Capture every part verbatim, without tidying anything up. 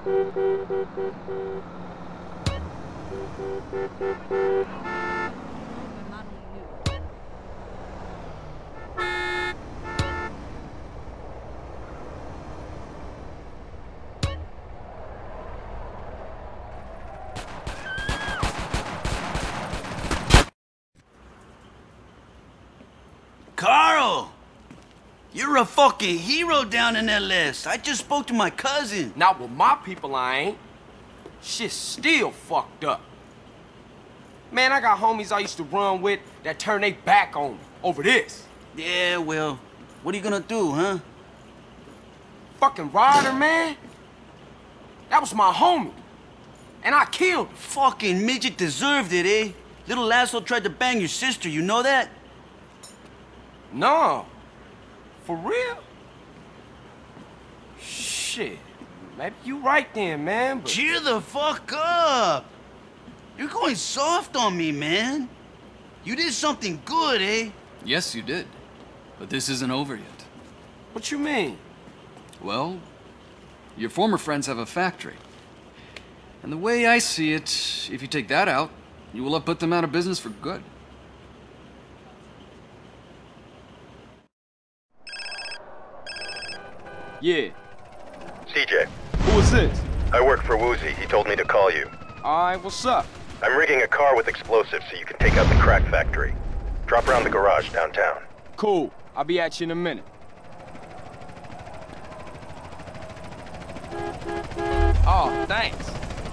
Carl! You're a fucking hero down in L S. I just spoke to my cousin. Not with my people, I ain't. Shit's still fucked up. Man, I got homies I used to run with that turned their back on me over this. Yeah, well, what are you gonna do, huh? Fucking Ryder, man. That was my homie. And I killed him. Fucking midget deserved it, eh? Little asshole tried to bang your sister, you know that? No. For real? Shit. Maybe you right then, man, but... Cheer the fuck up! You're going soft on me, man. You did something good, eh? Yes, you did. But this isn't over yet. What you mean? Well, your former friends have a factory. And the way I see it, if you take that out, you will have put them out of business for good. Yeah. C J. Who is this? I work for Woozie. He told me to call you. Alright, what's up? I'm rigging a car with explosives so you can take out the crack factory. Drop around the garage downtown. Cool. I'll be at you in a minute. Oh, thanks.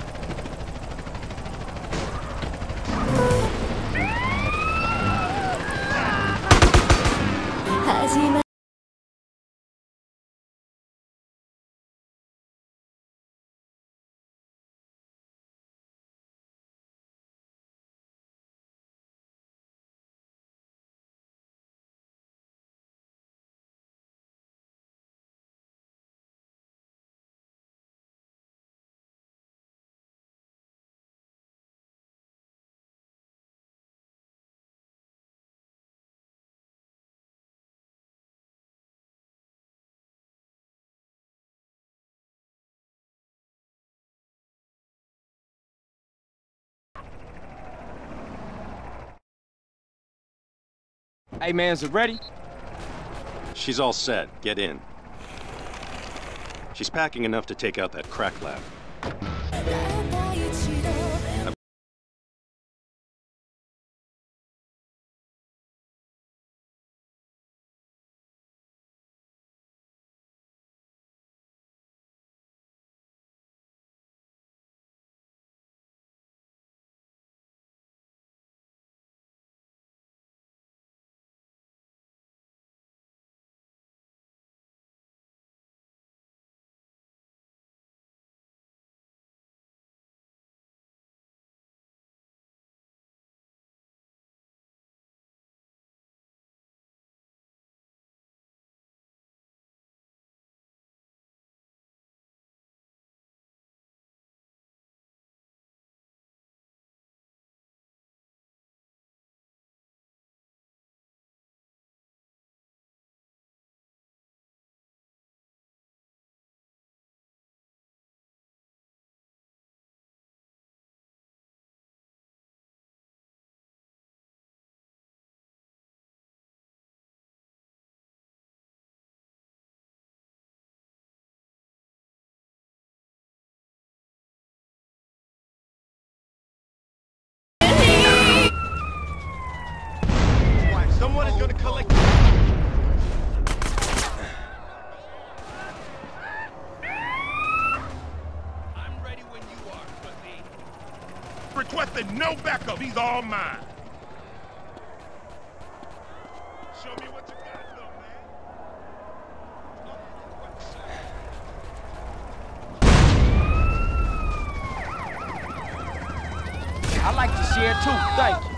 Hey, man, is it ready? She's all set. Get in. She's packing enough to take out that crack lab. Someone is gonna collect. I'm ready when you are, pussy. Requesting no backup. He's all mine. Show me what you got, though, man. I like to share too, thank you.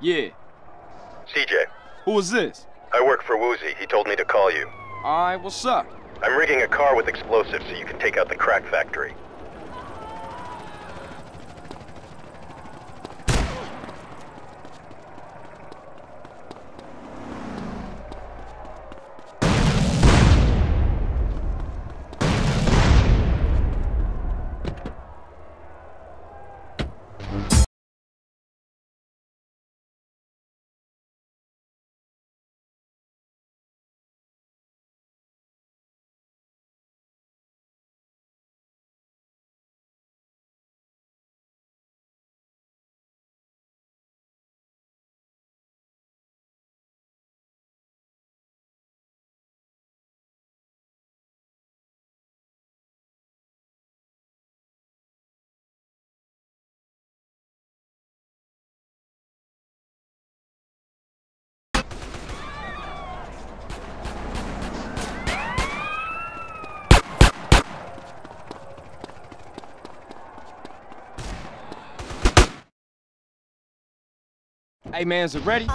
Yeah. C J, Who is this? I work for Woozie. He told me to call you. Alright, what's up? I'm rigging a car with explosives so you can take out the crack factory. Hey man, is it ready?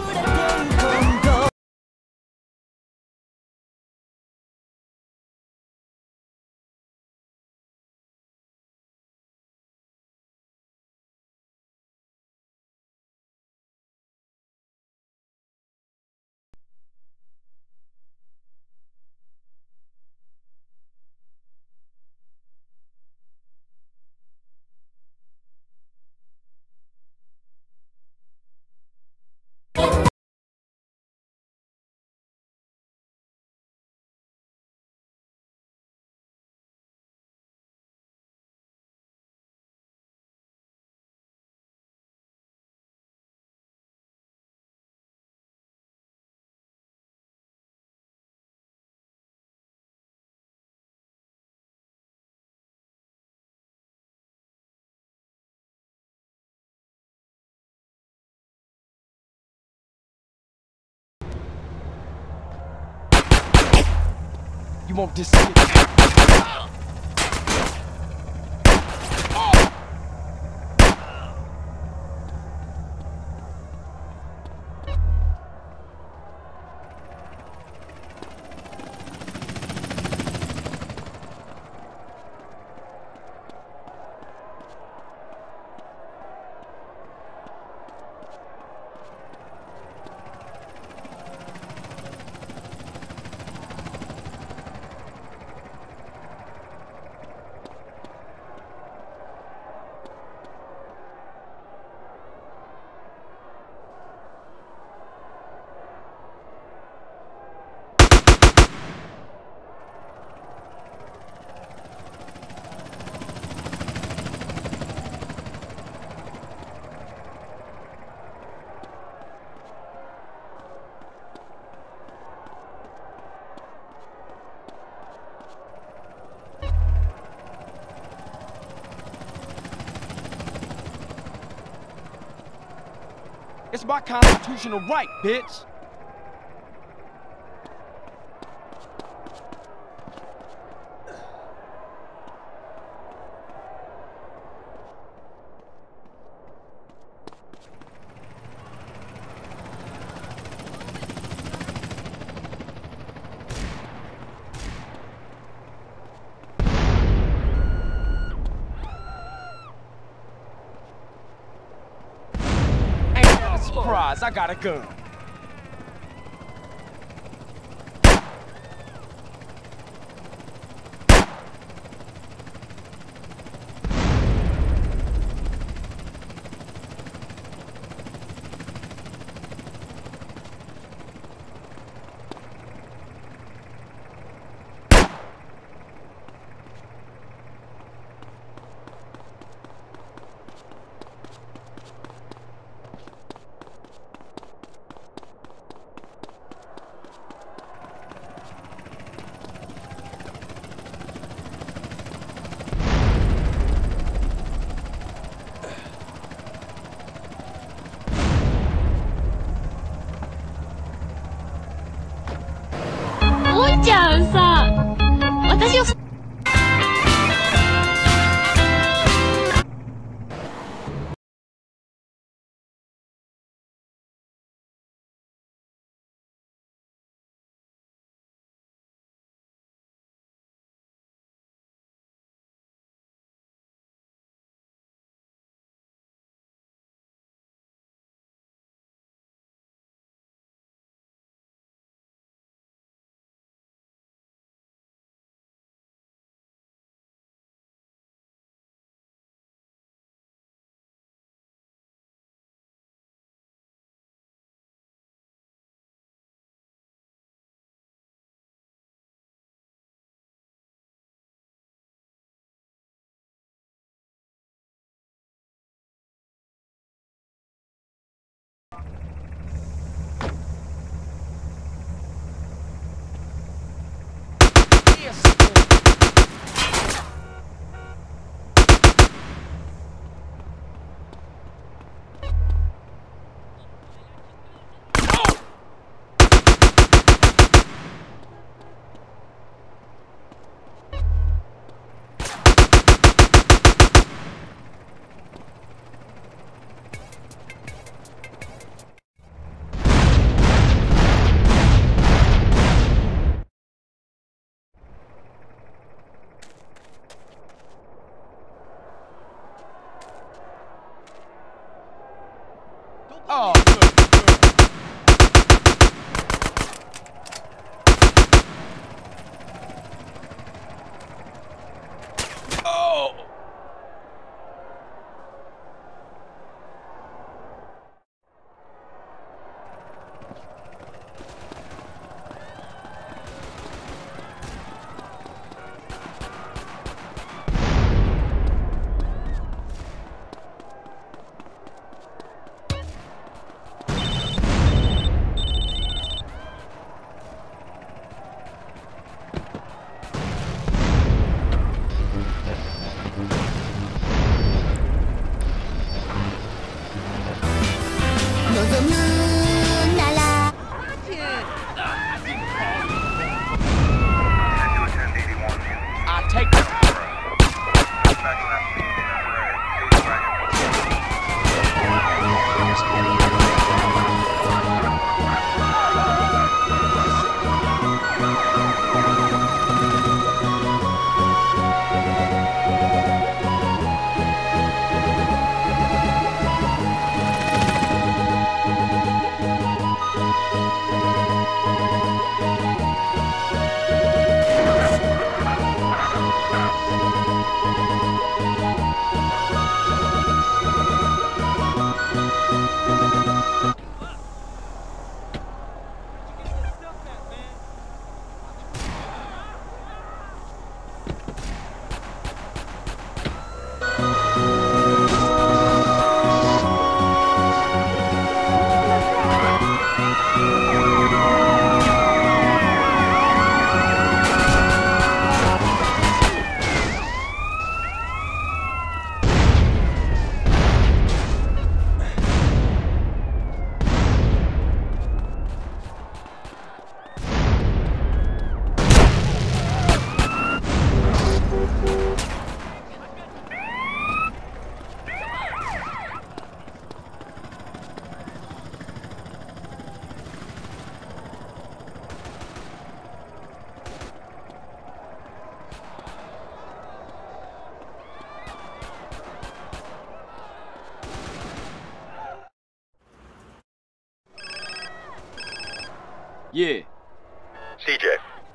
You want this shit? It's my constitutional right, bitch. Surprise, I got a gun. Oh, good, good. Oh! I take it. Yeah. C J.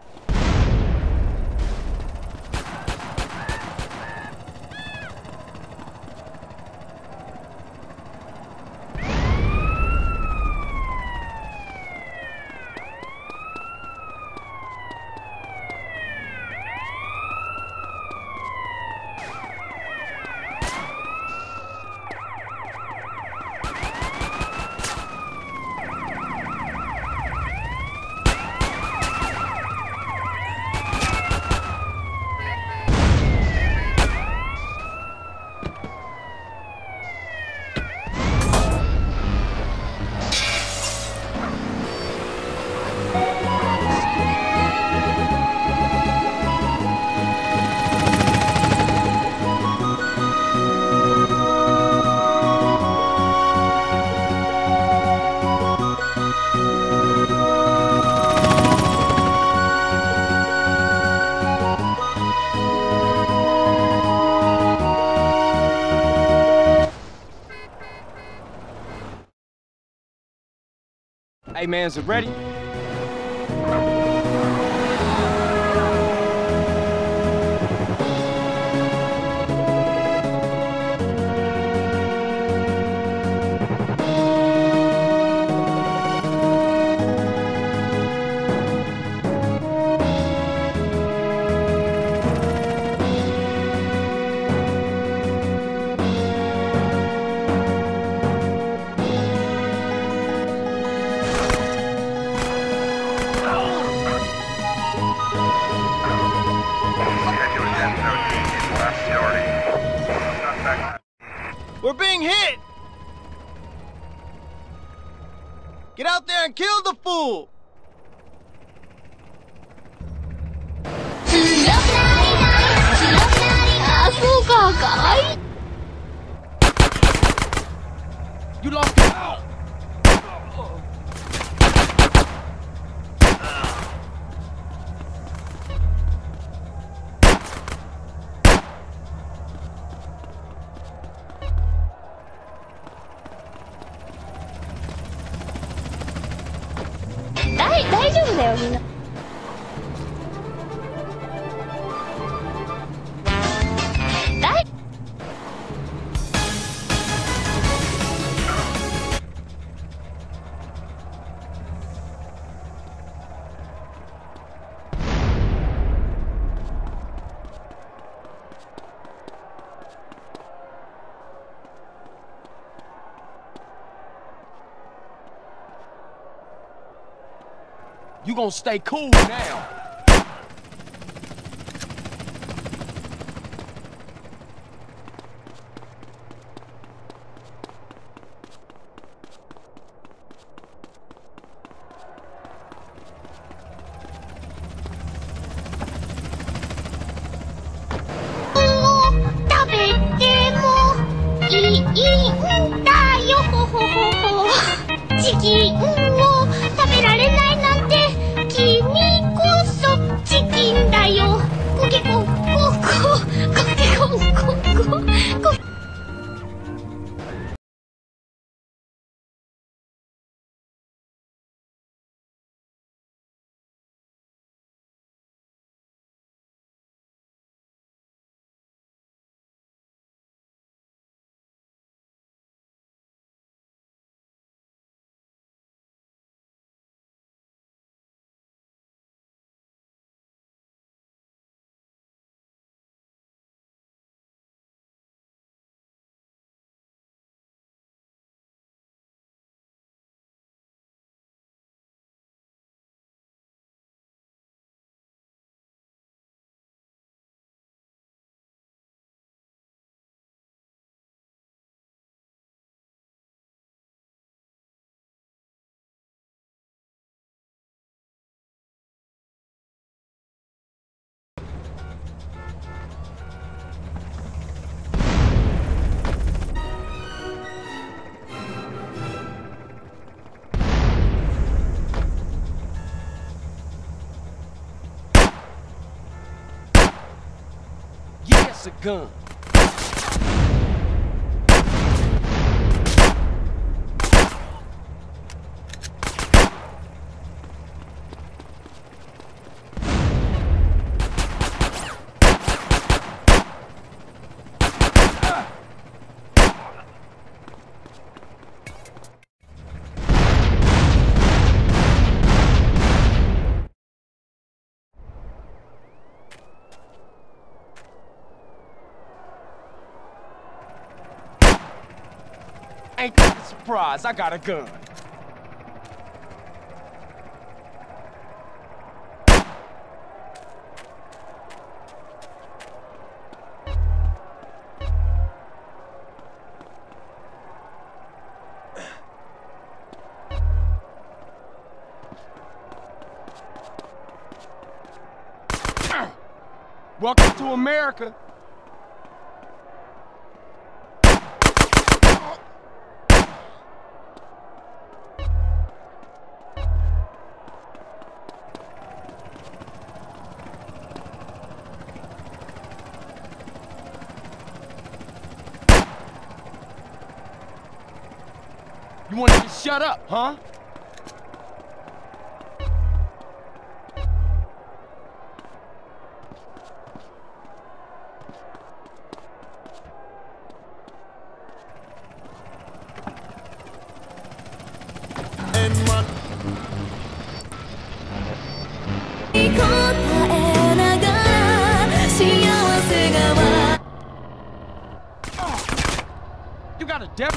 Hey, man, is it ready? We're being hit! Get out there and kill the fool! You lost it. だよみんな。 You gonna stay cool now. A gun. Ain't that a surprise? I got a gun. Welcome to America. You want to just shut up, huh? You got a devil.